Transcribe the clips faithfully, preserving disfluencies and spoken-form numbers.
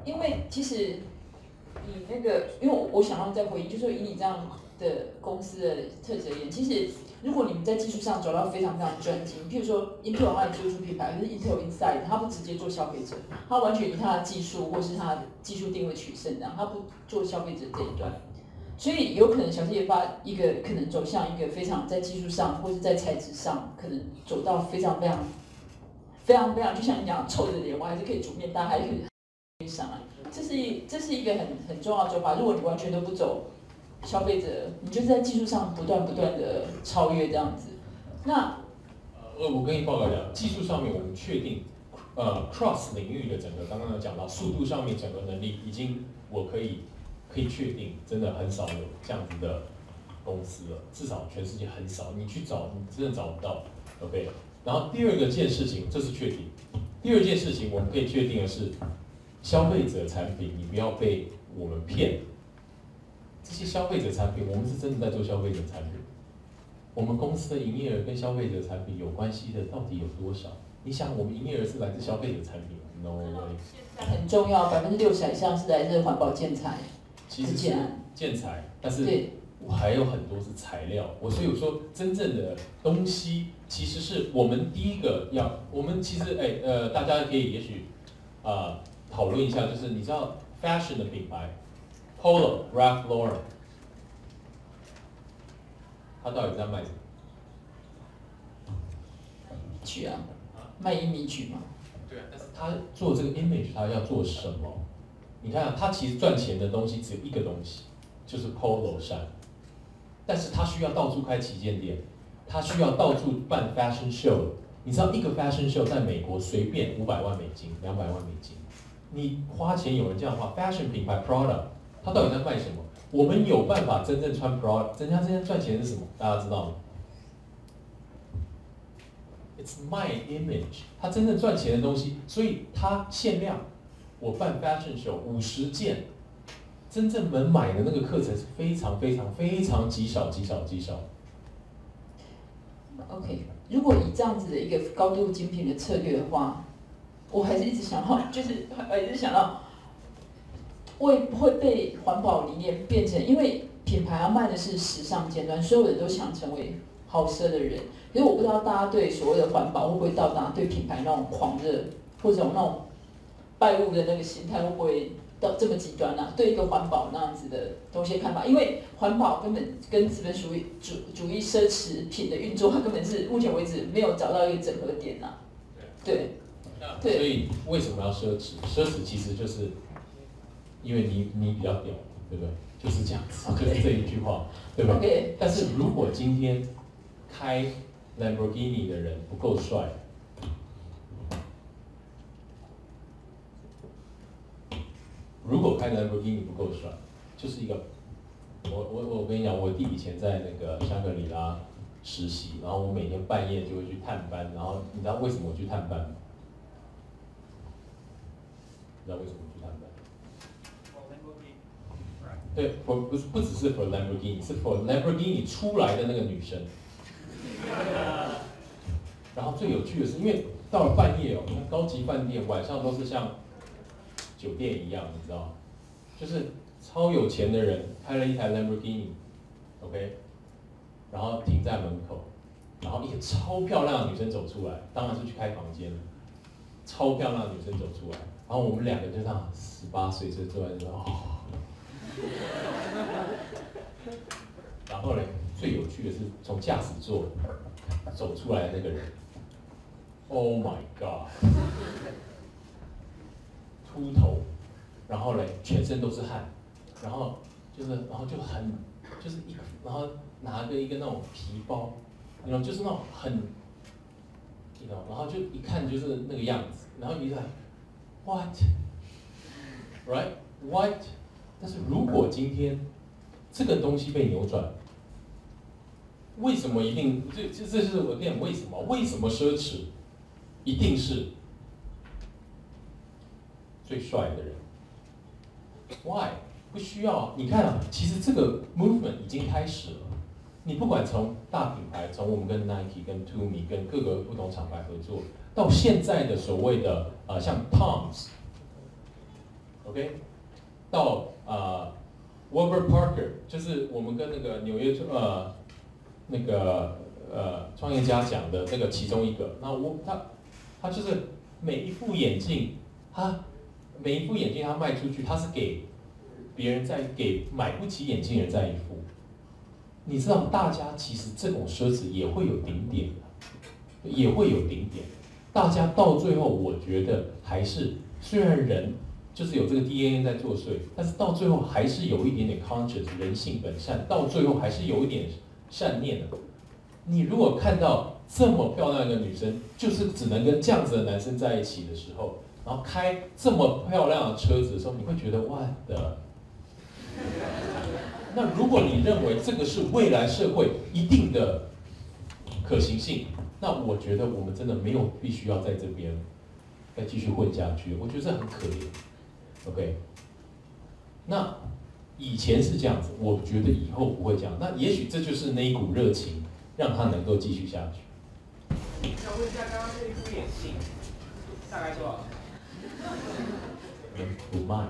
因为其实以那个，因为我我想要再回应，就是说以你这样的公司的特质而言，其实如果你们在技术上走到非常非常专精，譬如说 Intel 它的技术品牌，可是 Intel Inside 它不直接做消费者，它完全以它的技术或是它的技术定位取胜，这样它不做消费者这一端。所以有可能小企业发一个可能走向一个非常在技术上或是在材质上，可能走到非常非常非常非常，就像你讲臭着脸，我还是可以煮面，大家还可以上来。这是一这是一个很很重要的做法。如果你完全都不走消费者，你就是在技术上不断不断的超越这样子。那呃，我跟你报告一下，技术上面我们确定，呃，cross 领域的整个刚刚有讲到速度上面整个能力已经我可以可以确定，真的很少有这样子的公司了，至少全世界很少，你去找你真的找不到 ，OK。然后第二个件事情，这是确定。第二件事情我们可以确定的是，消费者产品你不要被我们骗。这些消费者产品，我们是真的在做消费者产品。我们公司的营业额跟消费者产品有关系的到底有多少？你想，我们营业额是来自消费者产品 ？No way。 很重要，百分之六十以上是来自环保建材。 其实是建材，但是对。 我还有很多是材料。我所以我说，真正的东西其实是我们第一个要，我们其实哎呃，大家可以也许啊、呃、讨论一下，就是你知道 fashion 的品牌 Polo、Ralph Lauren， 它到底在卖什么？ 曲啊，卖英米曲嘛。 对啊，但是他做这个 image， 他要做什么？你看、啊，他其实赚钱的东西只有一个东西，就是 Polo 衫。但是他需要到处开旗舰店，他需要到处办 fashion show。你知道一个 fashion show 在美国随便五百万美金、两百万美金，你花钱有人这样花 fashion 品牌 Prada， 它到底在卖什么？我们有办法真正穿 Prada， 人家真正赚钱是什么？大家知道吗 ？It's my image， 它真正赚钱的东西，所以它限量。我办 fashion show 五十件。真正能买的那个课程是非常非常非常极少极少极少。 OK， 如果以这样子的一个高度精品的策略的话，我还是一直想到，就是还是想到，会不会被环保理念变成，因为品牌要卖的是时尚尖端，所有人都想成为好奢的人。可是我不知道大家对所谓的环保会不会到达对品牌那种狂热，或者那种拜物的那个心态会不会？到这么极端啊，对一个环保那样子的东西的看法，因为环保根本跟资本主义主主义奢侈品的运作，它根本是目前为止没有找到一个整合点呐、啊。对， 对。所以为什么要奢侈？奢侈其实就是因为你你比较屌，对不对？就是这样子， okay. 就是这一句话，对不对？ Okay. 但是如果今天开 Lamborghini 的人不够帅。如果开 Lamborghini 不够帅，就是一个，我我我跟你讲，我弟以前在那个香格里拉实习，然后我每天半夜就会去探班，然后你知道为什么我去探班吗？你知道为什么我去探班？对，不不是不只是 for Lamborghini， 是 for Lamborghini 出来的那个女生。然后最有趣的是，因为到了半夜哦，你看高级饭店晚上都是像酒店一样，你知道，就是超有钱的人开了一台 Lamborghini，OK， 然后停在门口，然后一个超漂亮的女生走出来，当然是去开房间了。超漂亮的女生走出来，然后我们两个就这样十八岁就坐在这哦。然后呢，最有趣的是从驾驶座走出来的那个人 ，Oh my God！ 秃头，然后嘞，全身都是汗，然后就是，然后就很，就是一，然后拿着一个那种皮包，然后就是那种很，你知道，然后就一看就是那个样子，然后你就 what，right what？ 但是如果今天这个东西被扭转，为什么一定？这这这是我跟你讲为什么？为什么奢侈一定是最帅的人 ？Why？ 不需要。你看啊，其实这个 movement 已经开始了。你不管从大品牌，从我们跟 Nike、跟 Tumi、跟各个不同厂牌合作，到现在的所谓的呃像 Toms， ，OK， 到呃 Warburg Parker， 就是我们跟那个纽约呃那个呃创业家讲的那个其中一个。那我他他就是每一副眼镜，他每一副眼镜他卖出去，他是给别人在给买不起眼镜的人在一副。你知道，大家其实这种奢侈也会有顶点的，也会有顶点。大家到最后，我觉得还是虽然人就是有这个 D N A 在作祟，但是到最后还是有一点点 conscious， 人性本善，到最后还是有一点善念的。你如果看到这么漂亮的一个女生，就是只能跟这样子的男生在一起的时候，然后开这么漂亮的车子的时候，你会觉得哇的。那如果你认为这个是未来社会一定的可行性，那我觉得我们真的没有必须要在这边再继续混下去，我觉得这很可怜。OK， 那以前是这样子，我觉得以后不会这样。那也许这就是那一股热情，让它能够继续下去。 想问一下，刚刚那一副眼镜大概多少钱？ 不卖。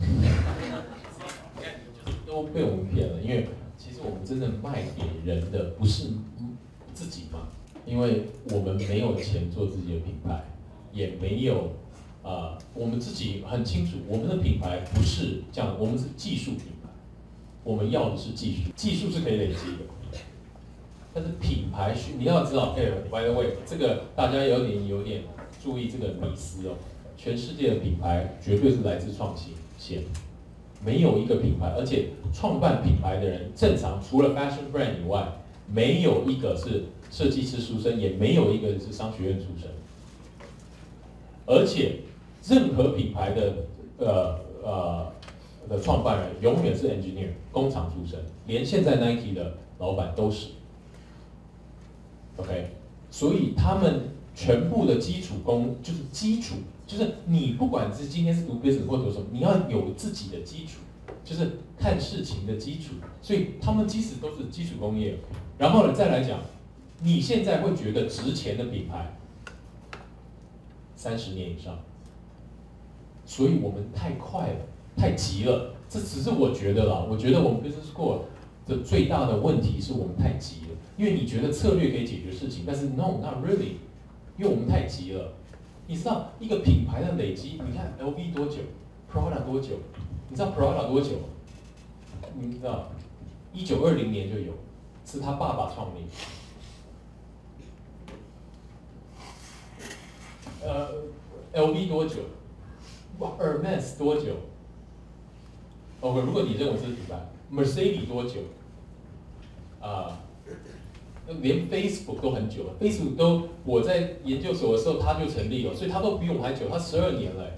都被我们骗了，因为其实我们真正卖给人的不是自己嘛，因为我们没有钱做自己的品牌，也没有啊、呃，我们自己很清楚，我们的品牌不是这样，我们是技术品牌，我们要的是技术，技术是可以累积的，但是品牌需你要知道，哎 ，by the way， 这个大家有点有点注意这个迷思哦，全世界的品牌绝对是来自创新线。没有一个品牌，而且创办品牌的人，正常除了 fashion brand 以外，没有一个是设计师出身，也没有一个是商学院出身。而且，任何品牌的呃呃的创办人，永远是 engineer 工厂出身，连现在 Nike 的老板都是。OK， 所以他们全部的基础功就是基础。就是你不管是今天是读 business 或读什么，你要有自己的基础，就是看事情的基础。所以他们其实都是基础工业。然后呢，再来讲，你现在会觉得值钱的品牌，三十年以上。所以我们太快了，太急了。这只是我觉得啦，我觉得我们 business school 的最大的问题是我们太急了。因为你觉得策略可以解决事情，但是 no not really， 因为我们太急了。你知道一个品牌的累积，你看 L V 多久 ，Prada 多久？你知道 Prada 多久？你知道，一九二零年就有，是他爸爸创立。呃 ，L V 多久？哇 ，Hermes 多久 ？OK， 如果你认为这是品牌 ，Mercedes 多久？啊、呃。连 Facebook 都很久了 ，Facebook 都我在研究所的时候它就成立了，所以它都比我们还久，它十二年了。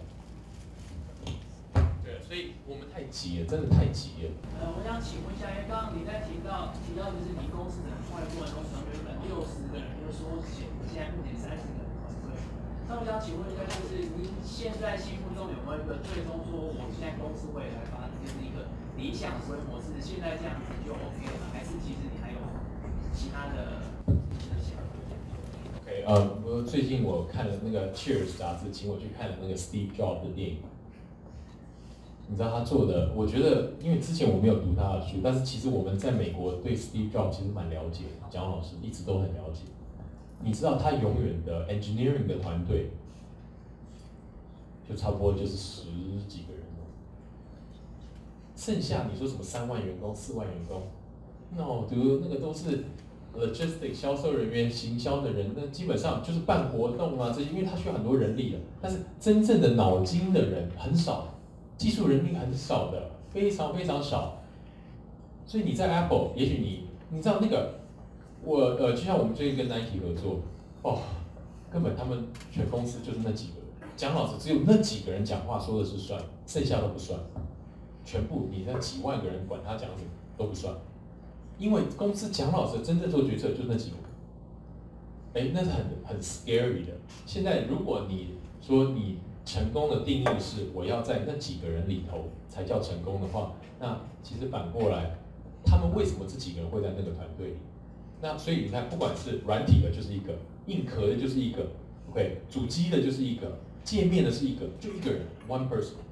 对，所以我们太急了，真的太急了。 呃，我想请问一下，因为刚刚你在提到提到就是你公司的创业过程中，从原本六十个人，就是说现现在目前三十个人团队。那我想请问一下，就是您现在心目中有没有一个最终说，我现在公司未来发展就是一个理想思维模式，现在这样子就 OK 了，还是其实你还有？其他的 OK， 呃，我最近我看了那个 Cheers 杂志，请我去看了那个 Steve Jobs 的电影。你知道他做的，我觉得，因为之前我没有读他的书，但是其实我们在美国对 Steve Jobs 其实蛮了解的，蒋老师一直都很了解。你知道他永远的 engineering 的团队，就差不多就是十几个人了，剩下你说什么三万员工、四万员工 ，no， 读那个都是。logistic 销售人员、行销的人，那基本上就是办活动啊这些，因为他需要很多人力的。但是真正的脑筋的人很少，技术人力很少的，非常非常少。所以你在 Apple， 也许你你知道那个，我呃，就像我们最近跟 Nike 合作，哦，根本他们全公司就是那几个人，蒋老师只有那几个人讲话说的是算，剩下都不算，全部你那几万个人管他讲什么都不算。因为公司蒋老师真正做决策就那几个，哎，那是很很 scary 的。现在如果你说你成功的定义是我要在那几个人里头才叫成功的话，那其实反过来，他们为什么这几个人会在那个团队里？那所以你看，不管是软体的就是一个，硬壳的就是一个 ，OK， 主机的就是一个，界面的是一个，就一个人 ，one person。